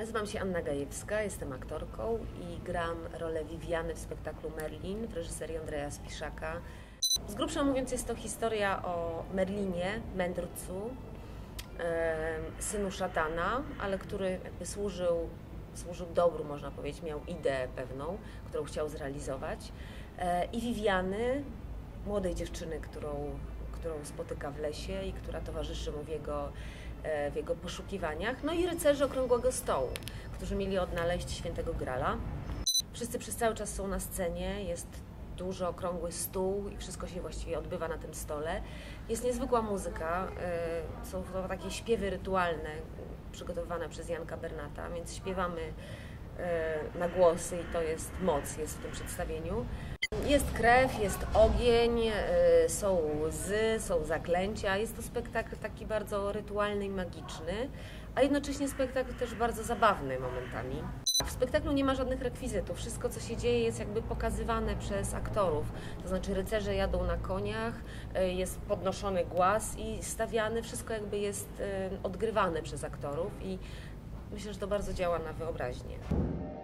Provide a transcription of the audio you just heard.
Nazywam się Anna Gajewska, jestem aktorką i gram rolę Viviany w spektaklu Merlin w reżyserii Andrzeja Spiszaka. Z grubsza mówiąc, jest to historia o Merlinie, mędrcu, synu szatana, ale który jakby służył dobru, można powiedzieć, miał ideę pewną, którą chciał zrealizować. I Viviany, młodej dziewczyny, którą spotyka w lesie i która towarzyszy mu w jego poszukiwaniach. No i rycerzy Okrągłego Stołu, którzy mieli odnaleźć Świętego Grala. Wszyscy przez cały czas są na scenie, jest duży okrągły stół i wszystko się właściwie odbywa na tym stole. Jest niezwykła muzyka, są to takie śpiewy rytualne przygotowane przez Janka Bernata, więc śpiewamy na głosy i to jest moc, jest w tym przedstawieniu. Jest krew, jest ogień, są łzy, są zaklęcia. Jest to spektakl taki bardzo rytualny i magiczny, a jednocześnie spektakl też bardzo zabawny momentami. W spektaklu nie ma żadnych rekwizytów. Wszystko, co się dzieje, jest jakby pokazywane przez aktorów. To znaczy rycerze jadą na koniach, jest podnoszony głaz i stawiany. Wszystko jakby jest odgrywane przez aktorów i myślę, że to bardzo działa na wyobraźnię.